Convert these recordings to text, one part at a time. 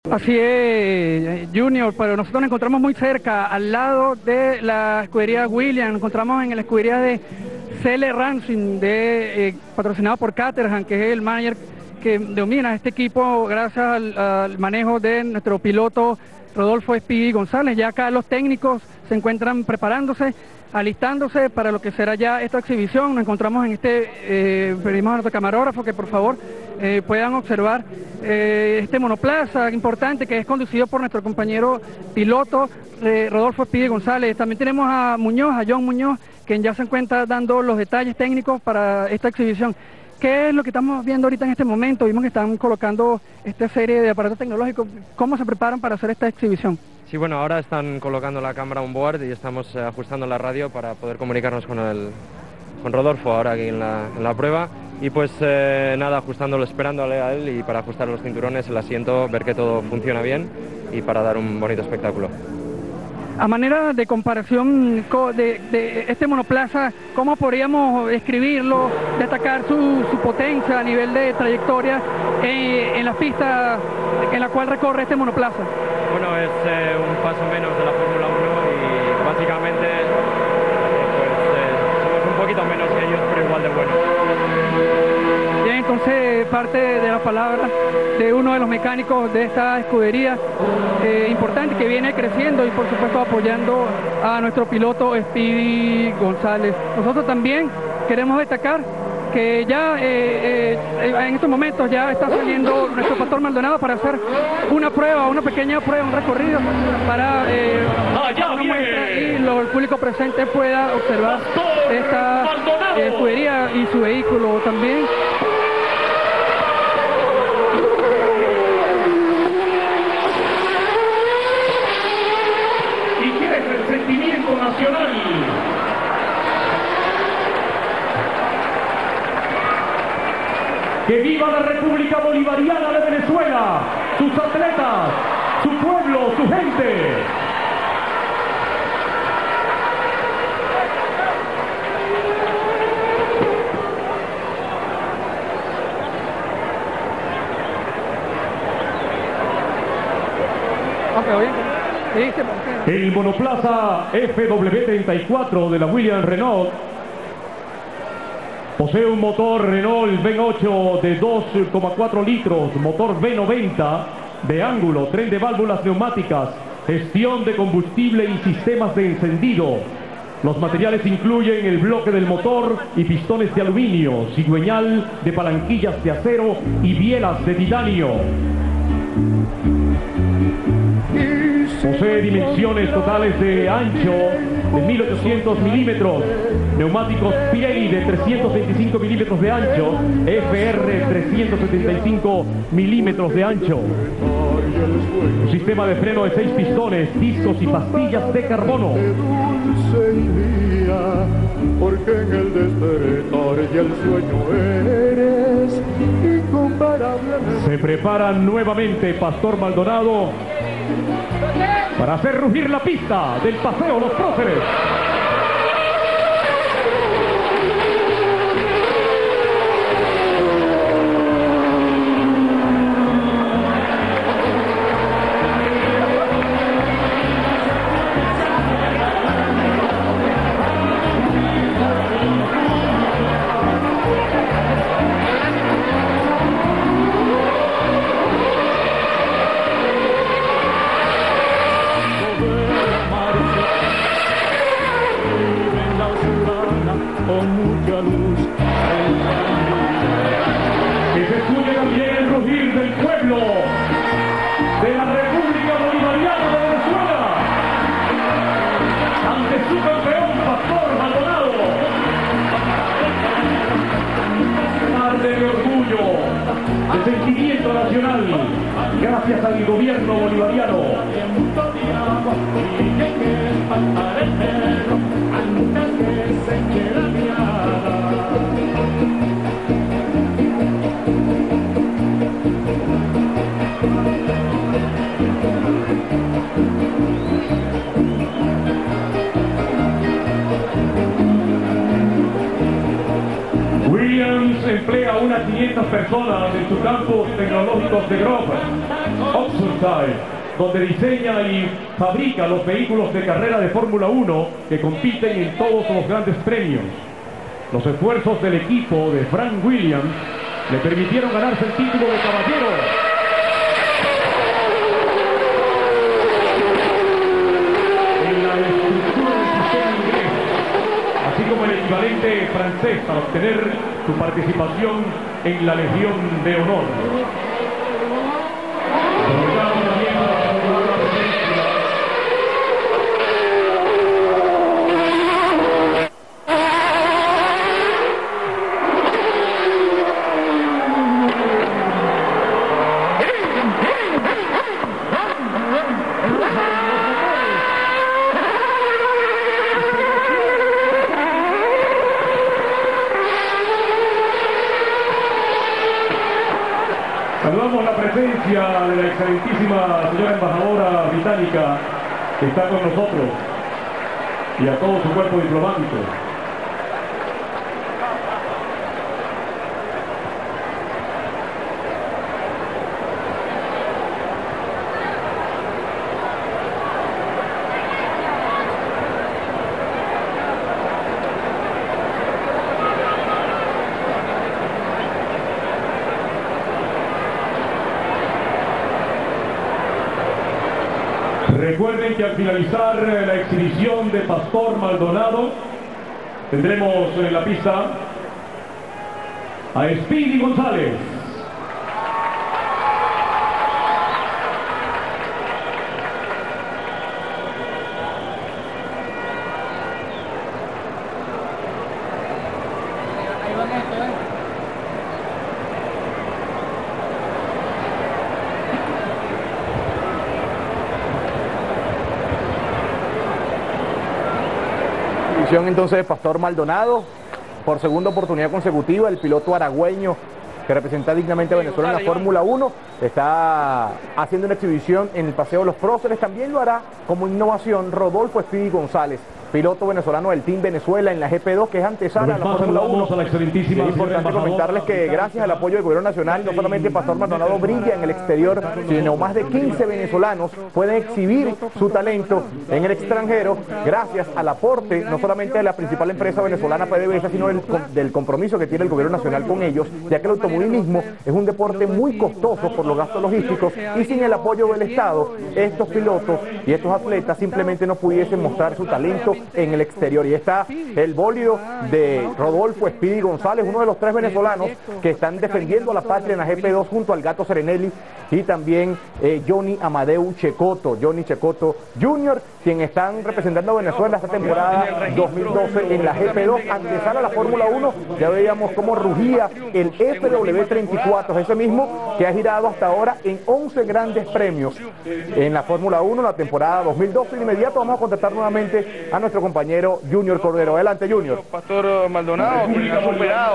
Así es, Junior, pero nosotros nos encontramos muy cerca, al lado de la escudería Williams, nos encontramos en la escudería de CL Racing, patrocinado por Caterham, que es el manager que domina este equipo gracias al manejo de nuestro piloto Rodolfo Espí González. Ya acá los técnicos se encuentran preparándose, alistándose para lo que será ya esta exhibición. Nos encontramos en pedimos a nuestro camarógrafo que por favor puedan observar este monoplaza importante que es conducido por nuestro compañero piloto Rodolfo Espí González. También tenemos a John Muñoz, quien ya se encuentra dando los detalles técnicos para esta exhibición. ¿Qué es lo que estamos viendo ahorita en este momento? Vimos que están colocando esta serie de aparatos tecnológicos. ¿Cómo se preparan para hacer esta exhibición? Sí, bueno, ahora están colocando la cámara on board y estamos ajustando la radio para poder comunicarnos con Rodolfo ahora aquí en la prueba. Y pues nada, ajustándolo, esperándole a él y para ajustar los cinturones, el asiento, ver que todo funciona bien y para dar un bonito espectáculo. A manera de comparación de este monoplaza, ¿cómo podríamos escribirlo, destacar su potencia a nivel de trayectoria en la pista en la cual recorre este monoplaza? Bueno, es un paso menos de la Fórmula 1 y básicamente somos un poquito menos que ellos, pero igual de buenos. Bien, entonces parte de la palabra de uno de los mecánicos de esta escudería importante que viene creciendo y por supuesto apoyando a nuestro piloto Espí González. Nosotros también queremos destacar que ya en estos momentos ya está saliendo nuestro Pastor Maldonado para hacer una prueba, una pequeña prueba, un recorrido para una muestra y el público presente pueda observar esta escudería y su vehículo también. Y que es el sentimiento nacional. ¡Que viva la República Bolivariana de Venezuela! ¡Sus atletas! ¡Su pueblo! ¡Su gente! El monoplaza FW34 de la Williams Renault posee un motor Renault V8 de 2,4 litros, motor V90 de ángulo, tren de válvulas neumáticas, gestión de combustible y sistemas de encendido. Los materiales incluyen el bloque del motor y pistones de aluminio, cigüeñal de palanquillas de acero y bielas de titanio. Posee dimensiones totales de ancho de 1800 milímetros, neumáticos Pirelli de 325 milímetros de ancho, FR 375 milímetros de ancho. Un sistema de freno de 6 pistones, discos y pastillas de carbono. Porque en el despertar y el sueño eres incomparablemente. Se prepara nuevamente Pastor Maldonado para hacer rugir la pista del Paseo Los Próceres. Con mucha luz, que se escuche también el rugir del pueblo de la República Bolivariana de Venezuela ante su campeón Pastor Maldonado. Tarde de orgullo, de sentimiento nacional, gracias al gobierno bolivariano. Williams emplea unas 500 personas en sus campos tecnológicos de Grove, Style, donde diseña y fabrica los vehículos de carrera de Fórmula 1 que compiten en todos los grandes premios. Los esfuerzos del equipo de Frank Williams le permitieron ganarse el título de caballero. En la estructura del sistema inglés, así como el equivalente francés para obtener su participación en la Legión de Honor. Saludamos la presencia de la excelentísima señora embajadora británica que está con nosotros y a todo su cuerpo diplomático. Recuerden que al finalizar la exhibición de Pastor Maldonado tendremos en la pista a Speedy González. Entonces de Pastor Maldonado, por segunda oportunidad consecutiva, el piloto aragüeño que representa dignamente a Venezuela en la Fórmula 1, está haciendo una exhibición en el Paseo de los Próceres. También lo hará como innovación Rodolfo Speedy González, piloto venezolano del Team Venezuela en la GP2, que es antesala a la Fórmula 1. Es importante comentarles que gracias al apoyo del gobierno nacional, no solamente Pastor Maldonado brilla en el exterior, sino más de 15 venezolanos pueden exhibir su talento en el extranjero, gracias al aporte no solamente de la principal empresa venezolana PDVSA, sino del compromiso que tiene el gobierno nacional con ellos, ya que el automovilismo es un deporte muy costoso por los gastos logísticos, y sin el apoyo del Estado, estos pilotos y estos atletas simplemente no pudiesen mostrar su talento en el exterior. Y está el bólido de Rodolfo Speedy González, uno de los 3 venezolanos que están defendiendo a la patria en la GP2 junto al Gato Serenelli, y también Johnny Amadeu Checoto, Johnny Checoto Jr., quien están representando a Venezuela esta temporada 2012 en la GP2, antesala a la Fórmula 1. Ya veíamos cómo rugía el FW34, ese mismo que ha girado hasta ahora en 11 grandes premios en la Fórmula 1 en la temporada 2012. De inmediato vamos a contactar nuevamente a nuestro compañero Junior Cordero. Adelante, Junior. Pastor Maldonado, que ha superado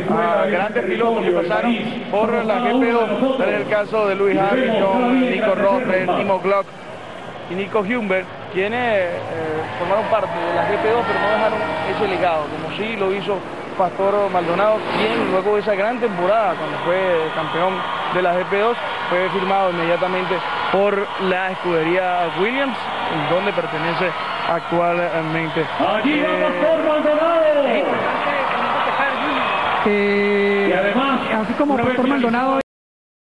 a grandes pilotos que pasaron por la GP2, en el caso de Lewis Hamilton, Nico Rosberg, Timo Glock y Nico Humbert, quienes formaron parte de la GP2, pero no dejaron ese legado, como sí lo hizo Pastor Maldonado, quien luego de esa gran temporada, cuando fue campeón de la GP2, fue firmado inmediatamente por la escudería Williams, donde pertenece actualmente. Allí va Pastor Maldonado. Y además, así como Pastor Maldonado